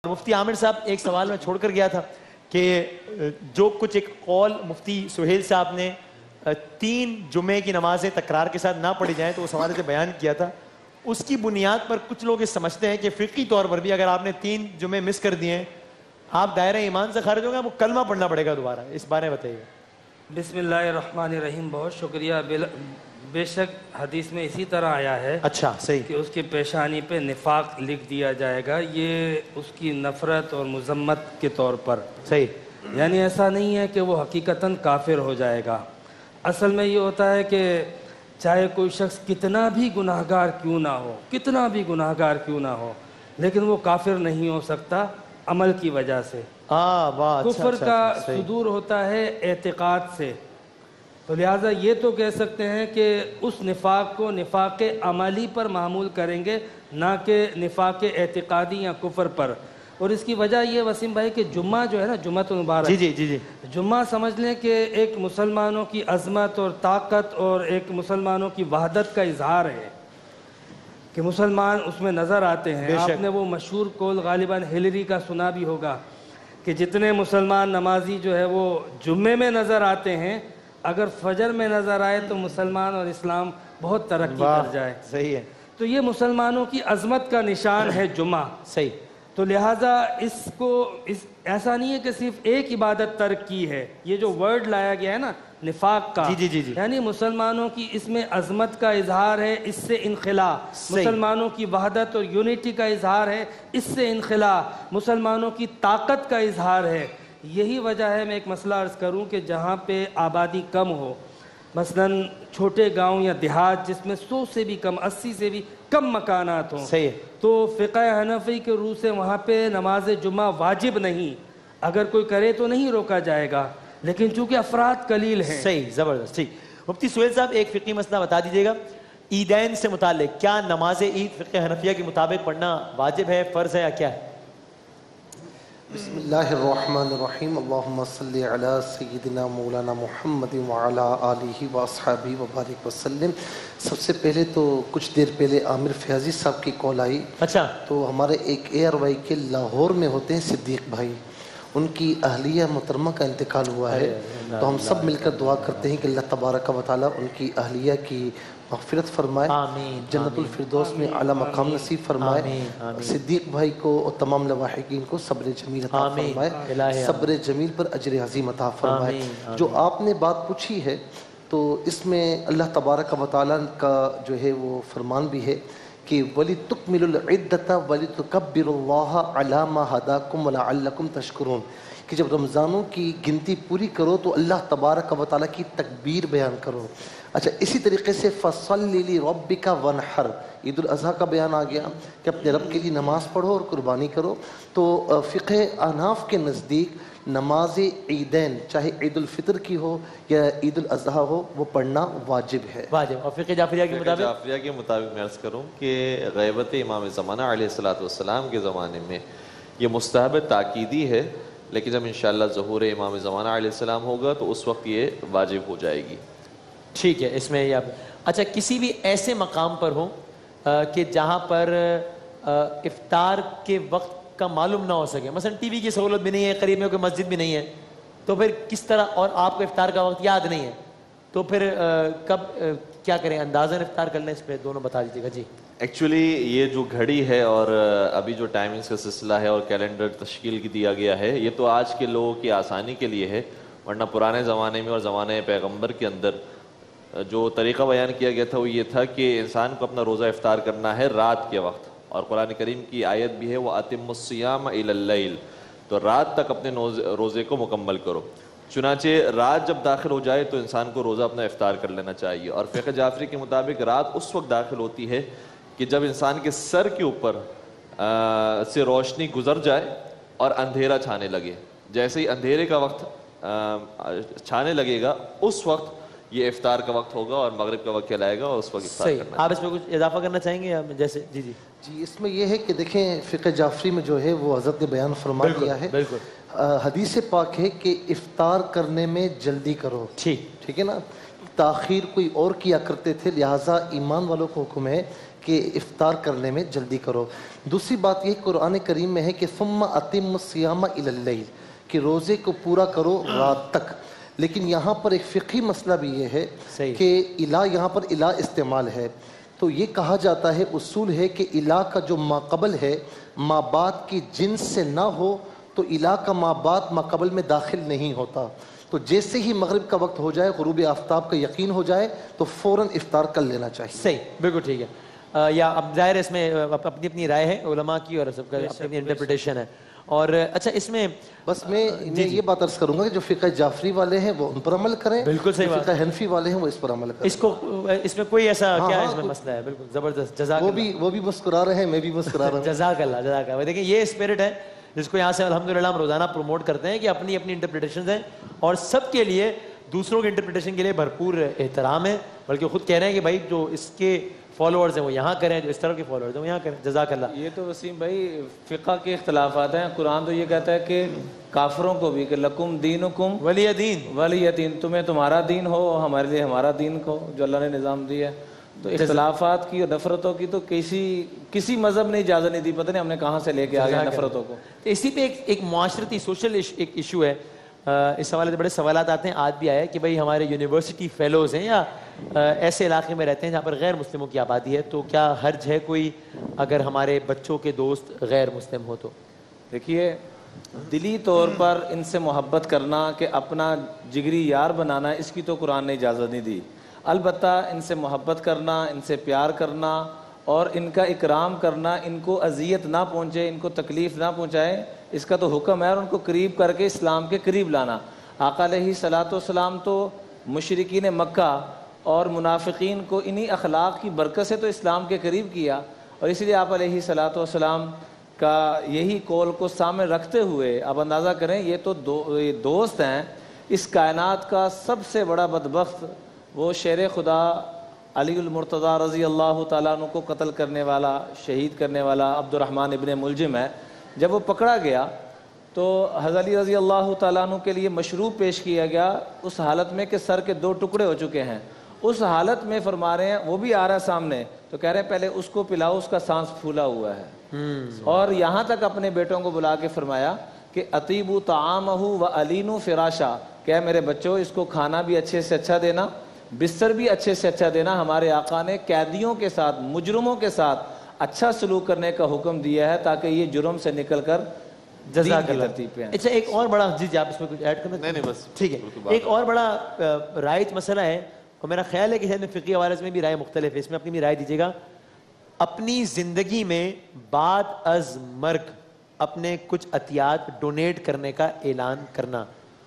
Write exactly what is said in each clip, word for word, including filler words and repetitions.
مفتی عامر صاحب ایک سوال میں چھوڑ کر گیا تھا کہ جو کچھ ایک قول مفتی سہیل صاحب نے تین جمعے کی نمازیں تکرار کے ساتھ نہ پڑھی جائیں تو اس حوالے سے بیان کیا تھا، اس کی بنیاد پر کچھ لوگ یہ سمجھتے ہیں کہ فقہی طور پر بھی اگر آپ نے تین جمعے مس کر دیے ہیں آپ دائرہ ایمان سے خارج ہو گئے، وہ کلمہ پڑھنا پڑے گا دوبارہ، اس بارے میں بتائیے. بسم اللہ الرحمن الرحیم. بہت شکریہ. بے شک حدیث میں اسی طرح آیا ہے اچھا صحیح کہ اس کی پیشانی پہ نفاق لکھ دیا جائے گا، یہ اس کی نفرت اور مذمت کے طور پر. صحیح، یعنی ایسا نہیں ہے کہ وہ حقیقتاً کافر ہو جائے گا. اصل میں یہ ہوتا ہے کہ چاہے کوئی شخص کتنا بھی گناہگار کیوں نہ ہو کتنا بھی گناہگار کیوں نہ ہو لیکن وہ کافر نہیں ہو سکتا عمل کی وجہ سے. کفر کا صدور ہوتا ہے اعتقاد سے، تو لہٰذا یہ تو کہہ سکتے ہیں کہ اس نفاق کو نفاق عملی پر معمول کریں گے، نہ کہ نفاق اعتقادی یا کفر پر. اور اس کی وجہ یہ وسیم بھائی کہ جمعہ جو ہے نا، جمعہ المبارک، جی جی جی جی جمعہ سمجھ لیں کہ ایک مسلمانوں کی عظمت اور طاقت اور ایک مسلمانوں کی وحدت کا اظہار ہے کہ مسلمان اس میں نظر آتے ہیں. آپ نے وہ مشہور قول غالباً ہلری کا سنا بھی ہوگا کہ جتنے مسلمان نمازی جو ہے وہ جمعے میں نظر آتے ہیں، اگر فجر میں نظر آئے تو مسلمان اور اسلام بہت ترقی کر جائے. صحیح ہے. تو یہ مسلمانوں کی عظمت کا نشان ہے جمعہ. صحیح. تو لہٰذا اس کو اس ایسا نہیں ہے کہ صرف ایک عبادت ترک کی ہے. یہ جو ورڈ لایا گیا ہے نا نفاق کا، جی جی جی جی یعنی مسلمانوں کی اس میں عظمت کا اظہار ہے، اس سے انخلا. مسلمانوں کی وحدت اور یونٹی کا اظہار ہے، اس سے انخلا. مسلمانوں کی طاقت کا اظہار ہے. یہی وجہ ہے، میں ایک مسئلہ عرض کروں کہ جہاں پہ آبادی کم ہو، مثلاً چھوٹے گاؤں یا دیہات جس میں سو سے بھی کم اسی سے بھی کم مکانات ہوں، صحیح، تو فقہ حنفی کے روح سے وہاں پہ نماز جمعہ واجب نہیں. اگر کوئی کرے تو نہیں روکا جائے گا، لیکن چونکہ افراد قلیل ہیں. صحیح، زبردست. ٹھیک. مفتی سہیل صاحب ایک فقہی مسئلہ بتا دیجیے گا، عیدین سے متعلق کیا نماز عید فقہ حنفیہ کے مطابق پڑھنا واجب ہے، فرض ہے یا کیا ہے؟ بسم اللہ الرحمن الرحیم. اللہم صلی علی سیدنا مولانا محمد وعلی آلہ واصحابہ وبارک وسلم. سب سے پہلے تو کچھ دیر پہلے عامر فیاضی صاحب کی کال آئی. اچھا. تو ہمارے ایک اے آر وائی کے لاہور میں ہوتے ہیں صدیق بھائی، ان کی اہلیہ محترمہ کا انتقال ہوا ہے. تو ہم سب مل کر دعا کرتے ہیں کہ اللہ تبارک و تعالیٰ ان کی اہلیہ کی مغفرت فرمائے، جنت الفردوس میں اعلیٰ مقام نصیب فرمائے. صدیق بھائی کو اور تمام لواحقین کو صبر جمیل عطا فرمائے، صبر جمیل پر اجر عظیم عطا فرمائے. جو آپ نے بات پوچھی ہے تو اس میں اللہ تبارک و تعالیٰ کا جو ہے وہ فرمان بھی ہے کہ وَلِتُكْمِلُ الْعِدَّةَ وَلِتُكَبِّرُ اللَّهَ عَلَى مَا هَدَاكُمْ وَلَعَلَّكُمْ تَشْكُرُونَ، کہ جب رمضانوں کی گنتی پوری کرو تو اللہ تبارک و تعالیٰ کی تکبیر بیان کرو. اچھا، اسی طریقے سے فَصَلِّ لِرَبِّكَ وَانْحَرْ، عید الاضحیٰ کا بیان آ گیا کہ اپنے رب کے لیے نماز پڑھو اور قربانی کرو. تو فقہ احناف کے نزدیک نماز عیدین چاہے عید الفطر کی ہو یا عید الاضحیٰ ہو وہ پڑھنا واجب ہے. واجب. اور فقہ جعفریہ کے مطابق جعفریہ کے مطابق میں عرض کروں کہ غیبت امام زمانہ علیہ الصلوۃ والسلام کے زمانے میں یہ مستحب تاکیدی ہے، لیکن جب انشاءاللہ ظہور امام زمانہ علیہ السلام ہوگا تو اس وقت یہ واجب ہو جائے گی. ٹھیک ہے. اس میں یہ اچھا کسی بھی ایسے مقام پر ہو کہ جہاں پر افطار کے وقت کا معلوم نہ ہو سکے، مثلا ٹی وی کی سہولت بھی نہیں ہے، قریب میں کوئی مسجد بھی نہیں ہے، تو پھر کس طرح، اور آپ کو افطار کا وقت یاد نہیں ہے تو پھر کب کیا کریں؟ اندازاً افطار کر لیں، اس پہ دونوں بتا دیجیے گا. جی ایکچولی یہ جو گھڑی ہے اور ابھی جو ٹائمنگز کا سلسلہ ہے اور کیلنڈر تشکیل کی دیا گیا ہے، یہ تو آج کے لوگوں کی آسانی کے لیے ہے، ورنہ پرانے زمانے میں اور زمانے پیغمبر کے اندر جو طریقہ بیان کیا گیا تھا وہ یہ تھا کہ انسان کو اپنا روزہ افطار کرنا ہے رات کے وقت، اور قرآن کریم کی آیت بھی ہے وَأَتِمُّ الصِّيَامَ إِلَى اللَّيْلِ، تو رات تک اپنے روزے کو مکمل کرو. چنانچہ رات جب داخل ہو جائے تو انسان کو روزہ اپنا افطار کر لینا چاہیے. اور فقہ جعفری کے مطابق رات اس وقت داخل ہوتی ہے کہ جب انسان کے سر کے اوپر سے روشنی گزر جائے اور اندھیرا چھانے لگے. جیسے ہی اندھیرے کا وقت چھانے لگے گا اس وقت یہ افطار کا وقت ہوگا اور مغرب کا وقت کہلائے گا، اور اس وقت افطار کرنا ہے. آپ اس میں کچھ اضافہ کرنا چاہیں گے جیسے؟ جی جی جی اس میں یہ ہے کہ دیکھیں فقہ جعفری میں جو ہے وہ حضرت نے بیان فرما دیا ہے. حدیث پاک ہے کہ افطار کرنے میں جلدی کرو. ٹھیک ٹھیک ہے نا. تاخیر کوئی اور کیا کرتے تھے، لہٰذا ایمان والوں کو حکم ہے کہ افطار کرنے میں جلدی کرو. دوسری بات یہ قرآن کریم میں ہے کہ ثم اتم الصیام الی اللیل، کہ روزے کو پورا کرو رات تک. لیکن یہاں پر ایک فقہی مسئلہ بھی یہ ہے کہ الہ یہاں پر الہ استعمال ہے، تو یہ کہا جاتا ہے، اصول ہے کہ الہ کا جو ما قبل ہے ما بعد کی جنس سے نہ ہو تو الہ کا ما بعد ما قبل میں داخل نہیں ہوتا. تو جیسے ہی مغرب کا وقت ہو جائے، غروب آفتاب کا یقین ہو جائے تو فوراً افطار کر لینا چاہیے. صحیح، بالکل ٹھیک ہے. یا اب ظاہر اس میں اپنی اپنی رائے ہے علماء کی اور سب کا اپنی انٹرپریٹیشن ہے. اور اچھا اس میں بس میں میں یہ بات عرض کروں گا کہ جو فقہ جعفری والے ہیں وہ ان پر عمل کریں، بالکل صحیح بات. فقہ حنفی والے ہیں وہ اس پر عمل کریں. اس کو اس میں کوئی ایسا کیا ہے اس میں مسئلہ ہے؟ بالکل زبردست. جزاک وہ بھی وہ بھی مسکرا رہے ہیں، میں بھی مسکرا رہا ہوں. جزاک اللہ جزاک اللہ. دیکھیں یہ اسپرٹ ہے جس کو یہاں سے الحمدللہ ہم روزانہ پروموٹ کرتے ہیں کہ اپنی اپنی انٹرپریٹیشنز ہیں اور سب کے لیے دوسروں کے انٹرپریٹیشن کے لیے بھرپور احترام ہے، بلکہ خود کہہ رہے ہیں کہ بھائی جو اس کے فالوورز ہیں وہ یہاں کریں، جو اس طرح کے فالوورز ہیں وہ یہاں کریں. جزاک اللہ. یہ تو وسیم بھائی فقہ کے اختلافات ہیں. قرآن تو یہ کہتا ہے کہ کافروں کو بھی کہ لکم دینکم ولی دین ولی دین، تمہیں تمہارا دین ہو، ہمارے لیے ہمارا دین کو جو اللہ نے نظام دیا ہے. تو اختلافات کی اور نفرتوں کی تو کسی کسی مذہب نے اجازت نہیں دی. پتہ نہیں ہم نے کہاں سے لے کے آ گئے نفرتوں کو. اسی پہ ایک ایک معاشرتی سوشل ایک ایشو ہے. اس حوالے سے بڑے سوالات آتے ہیں. آج بھی آیا کہ بھائی ہمارے یونیورسٹی فیلوز ہیں یا ایسے علاقے میں رہتے ہیں جہاں پر غیر مسلموں کی آبادی ہے، تو کیا حرج ہے کوئی اگر ہمارے بچوں کے دوست غیر مسلم ہو تو؟ دیکھیے دلی طور پر ان سے محبت کرنا کہ اپنا جگری یار بنانا، اس کی تو قرآن نے اجازت نہیں دی. البتہ ان سے محبت کرنا، ان سے پیار کرنا اور ان کا اکرام کرنا، ان کو اذیت نہ پہنچے، ان کو تکلیف نہ پہنچائے، اس کا تو حکم ہے. اور ان کو قریب کر کے اسلام کے قریب لانا. آقا علیہ صلاۃ والسلام تو مشرکین مکہ اور منافقین کو انہی اخلاق کی برکت سے تو اسلام کے قریب کیا. اور اسی لیے آپ علیہ صلاۃ والسلام کا یہی قول کو سامنے رکھتے ہوئے آپ اندازہ کریں، یہ تو دو یہ دوست ہیں. اس کائنات کا سب سے بڑا بدبخت وہ شیر خدا علی المرتضیٰ رضی اللہ تعالیٰ عنہ کو قتل کرنے والا، شہید کرنے والا عبد الرحمن ابن ملجم ہے. جب وہ پکڑا گیا تو حضرت علی رضی اللہ تعالیٰ عنہ کے لیے مشروب پیش کیا گیا اس حالت میں کہ سر کے دو ٹکڑے ہو چکے ہیں. اس حالت میں فرما رہے ہیں، وہ بھی آ رہا ہے سامنے، تو کہہ رہے ہیں پہلے اس کو پلاؤ، اس کا سانس پھولا ہوا ہے. اور یہاں تک اپنے بیٹوں کو بلا کے فرمایا کہ اطیبوا طعامہ و علینوا فراشا، کہ میرے بچوں اس کو کھانا بھی اچھے سے اچھا دینا، بستر بھی اچھے سے اچھا دینا. ہمارے آقا نے قیدیوں کے ساتھ، مجرموں کے ساتھ اچھا سلوک کرنے کا حکم دیا ہے تاکہ یہ جرم سے نکل کر جزاک دین کی اللہ. ترتیب پہ. اچھا ایک اور بڑا، جی جی آپ اس میں کچھ ایڈ کرنا؟ نہیں نہیں بس ٹھیک ہے. ایک اور بڑا رائج مسئلہ ہے اور میرا خیال ہے کہ شاید فقہی حوالے میں بھی رائے مختلف ہے، اس میں اپنی بھی رائے دیجیے گا. اپنی زندگی میں بعد از مرگ اپنے کچھ عطیات ڈونیٹ کرنے کا اعلان کرنا،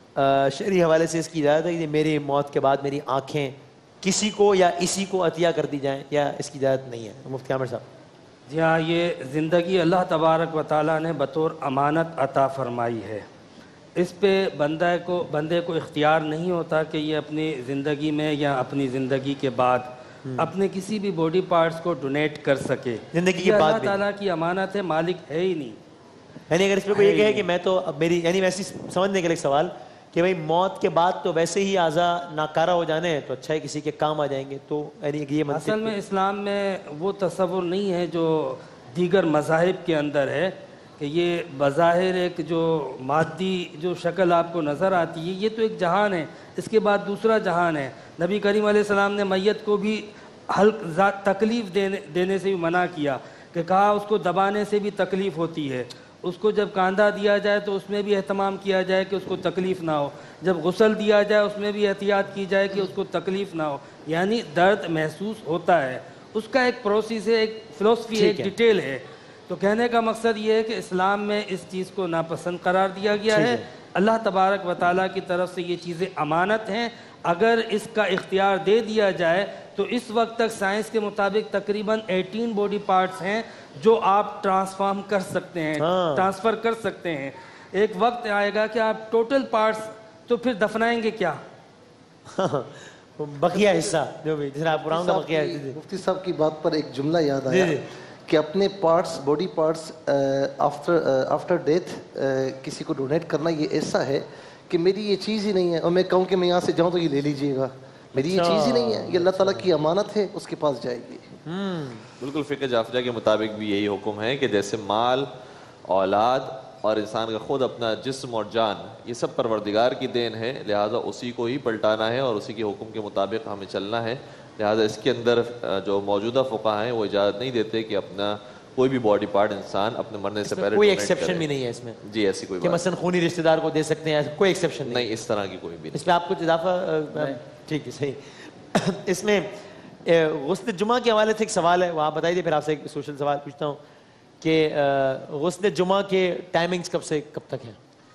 شرعی حوالے سے اس کی اجازت ہے کہ میری موت کے بعد میری آنکھیں کسی کو یا اسی کو عطیہ کر دی جائیں، یا اس کی اجازت نہیں ہے؟ مفتی عامر صاحب. جی ہاں، یہ زندگی اللہ تبارک و تعالیٰ نے بطور امانت عطا فرمائی ہے. اس پہ بندہ کو بندے کو اختیار نہیں ہوتا کہ یہ اپنی زندگی میں یا اپنی زندگی کے بعد اپنے کسی بھی باڈی پارٹس کو ڈونیٹ کر سکے. زندگی کے یہ بعد اللہ بھی تعالیٰ کی امانت ہے، مالک ہے ہی نہیں. یعنی اگر اس پہ کوئی یہ کہے کہ میں تو اب میری، یعنی ویسے سمجھنے کے لیے سوال کہ بھائی موت کے بعد تو ویسے ہی اعضاء ناکارہ ہو جانے ہیں، تو اچھا ہے کسی کے کام آ جائیں گے، تو یعنی یہ منطق اصل میں اسلام میں وہ تصور نہیں ہے جو دیگر مذاہب کے اندر ہے کہ یہ بظاہر ایک جو مادی جو شکل آپ کو نظر آتی ہے، یہ تو ایک جہان ہے، اس کے بعد دوسرا جہان ہے. نبی کریم علیہ السلام نے میت کو بھی ہلک تکلیف دینے دینے سے بھی منع کیا، کہ کہا اس کو دبانے سے بھی تکلیف ہوتی ہے. اس کو جب کاندھا دیا جائے تو اس میں بھی اہتمام کیا جائے کہ اس کو تکلیف نہ ہو. جب غسل دیا جائے اس میں بھی احتیاط کی جائے کہ اس کو تکلیف نہ ہو. یعنی درد محسوس ہوتا ہے، اس کا ایک پروسیس ہے، ایک فلسفی ہے، ایک ڈیٹیل ہے. تو کہنے کا مقصد یہ ہے کہ اسلام میں اس چیز کو ناپسند قرار دیا گیا ہے. اللہ تبارک و تعالیٰ کی طرف سے یہ چیزیں امانت ہیں. اگر اس کا اختیار دے دیا جائے تو اس وقت تک سائنس کے مطابق تقریباً ایٹین باڈی پارٹس ہیں جو آپ ٹرانسفارم کر سکتے ہیں، ٹرانسفر کر سکتے ہیں. ایک وقت آئے گا کہ آپ ٹوٹل پارٹس تو پھر دفنائیں گے کیا؟ بقیہ حصہ جو بھی جس آپ پراؤں کا بقیہ ہے. مفتی صاحب کی بات پر ایک جملہ یاد آیا کہ اپنے parts, body parts after after death کسی کو ڈونیٹ کرنا یہ ایسا ہے کہ میری یہ چیز ہی نہیں ہے اور میں کہوں کہ میں یہاں سے جاؤں تو یہ لے لیجئے گا. میری یہ چیز ہی نہیں ہے، یہ اللہ تعالیٰ کی امانت ہے، اس کے پاس جائے گی. بالکل فقہ جعفریہ کے مطابق بھی یہی حکم ہے کہ جیسے مال، اولاد اور انسان کا خود اپنا جسم اور جان یہ سب پروردگار کی دین ہے، لہٰذا اسی کو ہی پلٹانا ہے اور اسی کے حکم کے مطابق ہمیں چلنا ہے. لہٰذا اس کے اندر جو موجودہ فقہاء ہیں وہ اجازت نہیں دیتے کہ اپنا کوئی بھی باڈی پارٹ انسان اپنے مرنے سے پہلے کوئی ایکسیپشن بھی نہیں ہے اس میں جی ایسی کوئی کہ مثلا خونی رشتہ دار کو دے سکتے ہیں، کوئی ایکسیپشن نہیں، اس طرح کی کوئی بھی نہیں. اس پہ آپ کچھ اضافہ؟ ٹھیک ہے صحیح. اس میں غسل جمعہ کے حوالے سے ایک سوال ہے، وہ آپ بتائیے، پھر آپ سے ایک سوشل سوال پوچھتا ہوں کہ غسل جمعہ کے ٹائمنگز کب سے کب تک ہیں؟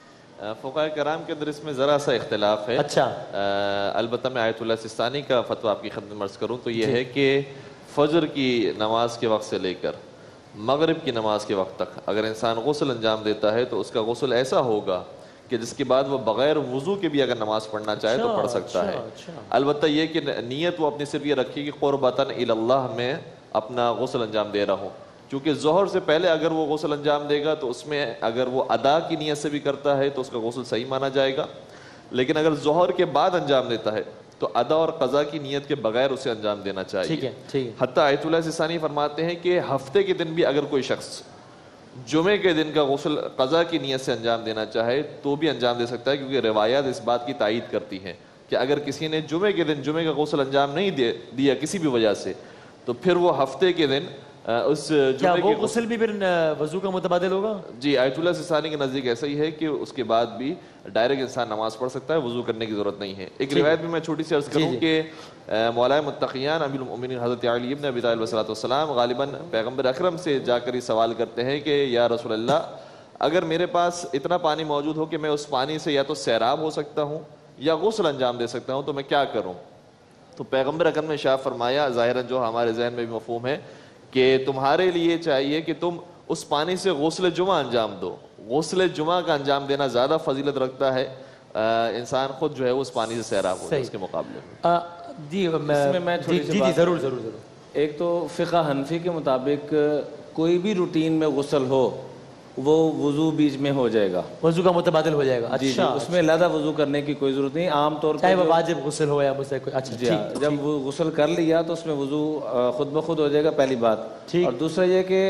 فقہاء کرام کے اندر اس میں ذرا سا اختلاف ہے. اچھا. البتہ میں آیت اللہ سستانی کا فتویٰ آپ کی خدمت میں عرض کروں تو یہ ہے کہ فجر کی نماز کے وقت سے لے کر مغرب کی نماز کے وقت تک اگر انسان غسل انجام دیتا ہے تو اس کا غسل ایسا ہوگا کہ جس کے بعد وہ بغیر وضو کے بھی اگر نماز پڑھنا چاہے تو پڑھ سکتا ہے. البتہ یہ کہ نیت وہ اپنی صرف یہ رکھے کہ قربتاً الی اللہ میں اپنا غسل انجام دے رہا ہوں. چونکہ ظہر سے پہلے اگر وہ غسل انجام دے گا تو اس میں اگر وہ ادا کی نیت سے بھی کرتا ہے تو اس کا غسل صحیح مانا جائے گا، لیکن اگر ظہر کے بعد انجام دیتا ہے تو ادا اور قضا کی نیت کے بغیر اسے انجام دینا چاہیے. حتیٰ آیت اللہ سستانی فرماتے ہیں کہ ہفتے کے دن بھی اگر کوئی شخص جمعے کے دن کا غسل قضا کی نیت سے انجام دینا چاہے تو بھی انجام دے سکتا ہے، کیونکہ روایات اس بات کی تائید کرتی ہیں کہ اگر کسی نے جمعے کے دن جمعے کا غسل انجام نہیں دے دیا کسی بھی وجہ سے تو پھر وہ ہفتے کے دن اس جمعے کے غسل بھی پھر وضو کا متبادل ہوگا؟ جی آیت اللہ سستانی کے نزدیک ایسا ہی ہے کہ اس کے بعد بھی ڈائریکٹ انسان نماز پڑھ سکتا ہے، وضو کرنے کی ضرورت نہیں ہے. ایک روایت بھی میں چھوٹی سی عرض کروں کہ مولائے متقیان امیر المؤمنین حضرت علی ابن ابی طالب علیہ السلام غالباً پیغمبر اکرم سے جا کر یہ سوال کرتے ہیں کہ یا رسول اللہ، اگر میرے پاس اتنا پانی موجود ہو کہ میں اس پانی سے یا تو سیراب ہو سکتا ہوں یا غسل انجام دے سکتا ہوں تو میں کیا کروں؟ تو پیغمبر اکرم نے ارشاد فرمایا، ظاہراً جو ہمارے ذہن میں بھی مفہوم ہے، کہ تمہارے لیے چاہیے کہ تم اس پانی سے غسل جمعہ انجام دو. غسل جمعہ کا انجام دینا زیادہ فضیلت رکھتا ہے، انسان خود جو ہے اس پانی سے سیراب ہو اس کے مقابلے میں. جی میں جی جی ضرور ضرور ضرور. ایک تو فقہ حنفی کے مطابق کوئی بھی روٹین میں غسل ہو وہ وضو بیچ میں ہو جائے گا، وضو کا متبادل ہو جائے گا. اچھا، اس میں علیحدہ وضو کرنے کی کوئی ضرورت نہیں. عام طور پر چاہے وہ واجب غسل ہو یا مجھ سے کوئی. اچھا جی جب وہ غسل کر لیا تو اس میں وضو خود بخود ہو جائے گا، پہلی بات. اور دوسرا یہ کہ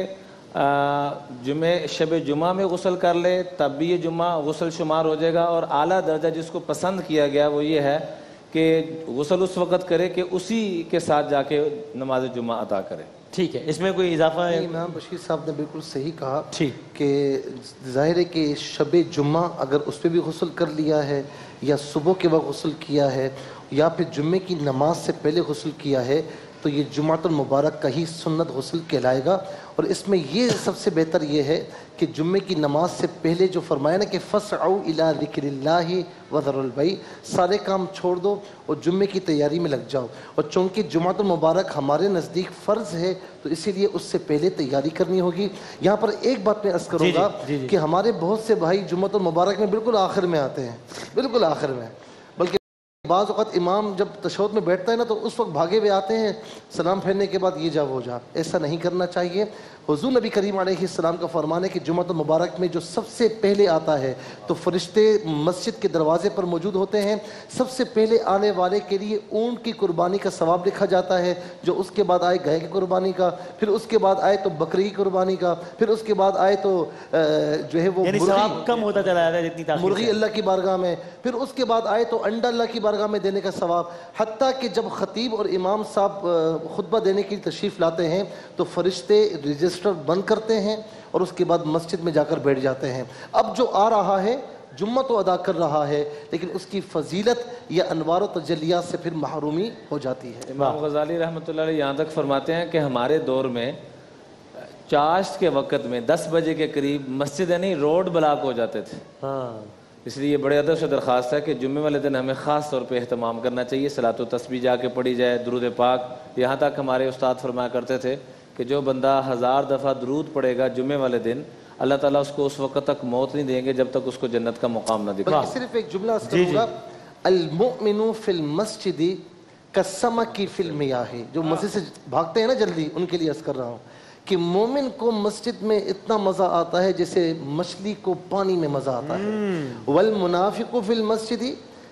جمعے شب جمعہ میں غسل کر لے تب بھی یہ جمعہ غسل شمار ہو جائے گا. اور اعلیٰ درجہ جس کو پسند کیا گیا وہ یہ ہے کہ غسل اس وقت کرے کہ اسی کے ساتھ جا کے نماز جمعہ ادا کرے. ٹھیک ہے، اس میں کوئی اضافہ ہے؟ امام بشیر صاحب نے بالکل صحیح کہا کہ ظاہر ہے کہ شب جمعہ اگر اس پہ بھی غسل کر لیا ہے یا صبح کے وقت غسل کیا ہے یا پھر جمعے کی نماز سے پہلے غسل کیا ہے تو یہ جمعۃ المبارک کا ہی سنت غسل کہلائے گا. اور اس میں یہ سب سے بہتر یہ ہے کہ جمعے کی نماز سے پہلے جو فرمایا نا کہ فَسْعَوْا إِلَىٰ ذِكْرِ اللَّهِ وَذَرُوا الْبَيْعَ، سارے کام چھوڑ دو اور جمعے کی تیاری میں لگ جاؤ. اور چونکہ جمعۃ المبارک ہمارے نزدیک فرض ہے تو اسی لیے اس سے پہلے تیاری کرنی ہوگی. یہاں پر ایک بات میں عرض کروں گا کہ ہمارے بہت سے بھائی جمعۃ المبارک میں بالکل آخر میں آتے ہیں، بالکل آخر میں، بلکہ بعض اوقات امام جب تشہد میں بیٹھتا ہے نا تو اس وقت بھاگے ہوئے آتے ہیں سلام پھیرنے کے بعد یہ جا وہ جا. ایسا نہیں کرنا چاہیے. حضور نبی کریم علیہ السلام کا فرمان ہے کہ جمعۃ المبارک میں جو سب سے پہلے آتا ہے تو فرشتے مسجد کے دروازے پر موجود ہوتے ہیں. سب سے پہلے آنے والے کے لیے اونٹ کی قربانی کا ثواب لکھا جاتا ہے، جو اس کے بعد آئے گائے کی قربانی کا، پھر اس کے بعد آئے تو بکری کی قربانی کا، پھر اس کے بعد آئے تو جو ہے وہ ثواب کم ہوتا چلا جاتا ہے جتنی تاخیر مرغی اللہ کی بارگاہ میں، پھر اس کے بعد آئے تو انڈا اللہ کی بارگاہ میں دینے کا ثواب. حتیٰ کہ جب خطیب اور امام صاحب خطبہ دینے کی تشریف لاتے ہیں تو فرشتے رجسٹر بند کرتے ہیں اور اس کے بعد مسجد میں جا کر بیٹھ جاتے ہیں. اب جو آ رہا ہے جمعہ تو ادا کر رہا ہے لیکن اس کی فضیلت یا انوار و تجلیات سے پھر محرومی ہو جاتی ہے. امام غزالی رحمۃ اللہ علیہ یہاں تک فرماتے ہیں کہ ہمارے دور میں چاشت کے وقت میں دس بجے کے قریب مسجد نہیں روڈ بلاک ہو جاتے تھے. ہاں، اس لیے بڑے ادب سے درخواست ہے کہ جمعے والے دن ہمیں خاص طور پہ اہتمام کرنا چاہیے. صلاۃ و تسبیح جا کے پڑھی جائے، درود پاک. یہاں تک ہمارے استاد فرمایا کرتے تھے کہ جو بندہ ہزار دفعہ درود پڑھے گا جمعے والے دن اللہ تعالیٰ اس کو اس وقت تک موت نہیں دیں گے جب تک اس کو جنت کا مقام نہ دکھا. صرف ایک جملہ عرض کروں گا، المؤمن فی المسجد کالسمک فی المیاہ. جو مسجد سے بھاگتے ہیں نا جلدی ان کے لیے عرض کر رہا ہوں کہ مومن کو مسجد میں اتنا مزہ آتا ہے جیسے مچھلی کو پانی میں مزہ آتا ہے. والمنافق فی المسجد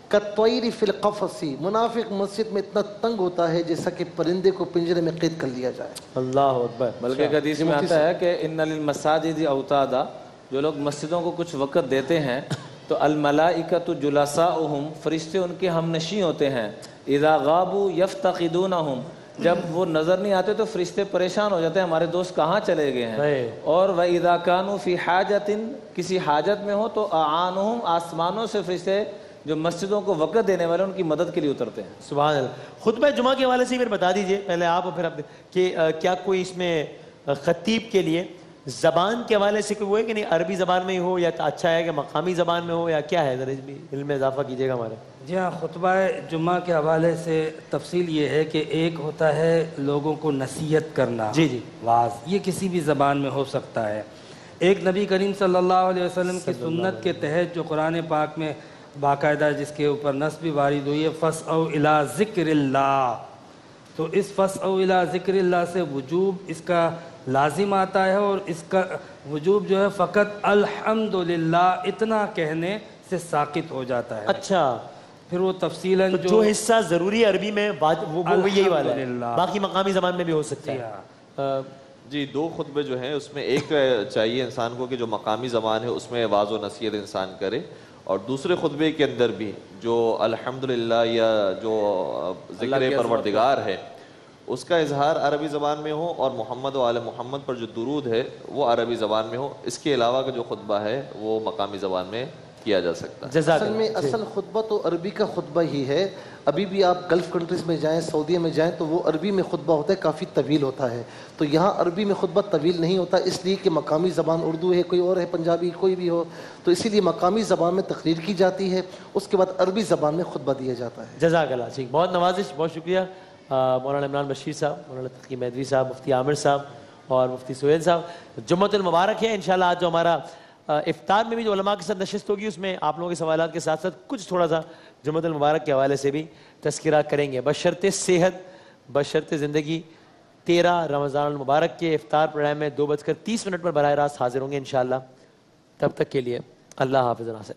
कत्वैरि फिल क़फ़सी, मुनाफिक मस्जिद में इतना तंग होता है जैसा कि परिंदे को पिंजरे में कैद कर लिया जाए। अल्लाह अकबर। बल्कि एक हदीस में आता है कि इन्ना लिल मसाजिद औतादा, जो लोग मस्जिदों को कुछ वक़्त देते हैं तो अल मलाइकतु जुलसाउहुम, फरिश्ते उनके हमनशी होते हैं, इज़ा गाबू यफ्तक़िदूनहुम, जब वो नज़र नहीं आते तो फरिश्ते परेशान हो जाते हैं, हमारे दोस्त कहाँ चले गए हैं। और व इज़ा कानू फ़ी हाजतिन, किसी हाजत में हो तो आआनुहुम, आसमानों से फरिश्ते जो मस्जिदों को वक़्त देने वाले उनकी मदद के लिए उतरते हैं। सुभान अल्लाह। खुतबा जुमा के हवाले से फिर बता दीजिए पहले आप और फिर आप कि अ, क्या कोई इसमें अ, खतीब के लिए ज़बान के हवाले से कोई वो है कि नहीं अरबी ज़बान में ही हो, या अच्छा है कि मकामी ज़बान में हो, या क्या है? ज़रा इल्म में इजाफा कीजिएगा हमारे। जी हाँ, खुतबा जुम्मा के हवाले से तफसील ये है कि एक होता है लोगों को नसीहत करना, जी जी, वाज, ये किसी भी ज़बान में हो सकता है। एक नबी करीम सल्लल्लाहु अलैहि वसल्लम की सुन्नत के तहत जो कुरान पाक में बाकायदा जिसके ऊपर नस भी वारिद हुई है, फ़स्अउ इला ज़िक्रिल्लाह, तो इस फ़स्अउ इला ज़िक्रिल्लाह से वजूब इसका लाजिम आता है, और इसका वजूब जो है फ़कत अल्हम्दुलिल्लाह इतना कहने से साकित हो जाता है। अच्छा, फिर वो तफसीलन तो जो, जो हिस्सा जरूरी अरबी में बात वो, वो यही वाला है, अल्हम्दुलिल्लाह, बाकी मकामी ज़बान में भी हो सकता है। हाँ। जी, दो खुतबे जो हैं उसमें एक चाहिए इंसान को कि जो मकामी ज़बान है उसमें वाज़ व नसीहत इंसान करे, और दूसरे खुतबे के अंदर भी जो अल्हम्दुलिल्लाह या जो ज़िक्र परवरदिगार है उसका इजहार अरबी ज़बान में हो, और मोहम्मद व आले मोहम्मद पर जो दुरूद है वो अरबी ज़बान में हो। इसके अलावा का जो खुतबा है वो मकामी ज़बान में किया जा सकता है। असल में असल खुतबा तो अरबी का खुतबा ही है। अभी भी आप गल्फ़ कंट्रीज़ में जाएं, सऊदीया में जाएं, तो वो अरबी में खुतबा होता है, काफ़ी तवील होता है। तो यहाँ अरबी में खुतबा तवील नहीं होता, इसलिए कि मकामी ज़बान उर्दू है, कोई और है, पंजाबी, कोई भी हो, तो इसीलिए मकामी ज़बान में तकरीर की जाती है, उसके बाद अरबी ज़बान में खुतबा दिया जाता है। जज़ाकल्लाह, ठीक, बहुत नवाजिश, बहुत शुक्रिया मौलाना इमरान बशीर साहब, मौलाना तकी मैदवी साहब, मुफ्ती आमिर साहब और मुफ्ती सुहेल साहब। जुम्मतुल मुबारक है। इंशाल्लाह आज जो हमारा इफ्तार में भी जो उलमा के साथ नशिस्त होगी उसमें आप लोगों के सवालात के साथ साथ कुछ थोड़ा सा जुम्मतुल मुबारक के हवाले से भी तस्किरा करेंगे। बशर्ते सेहत, बशर्ते ज़िंदगी। तेरह रमज़ान मुबारक के इफ्तार प्रोग्राम में दो बजकर तीस मिनट पर बराह रास्त हाजिर होंगे इंशाअल्लाह। तब तक के लिए अल्लाह हाफ़िज़ नासिर।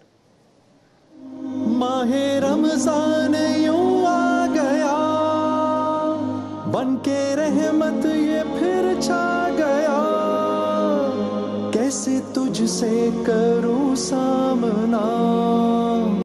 माहे रमज़ान यूं आ गया, बन के रहमत ये फिर छा गया, कैसे तुझसे करूं सामना।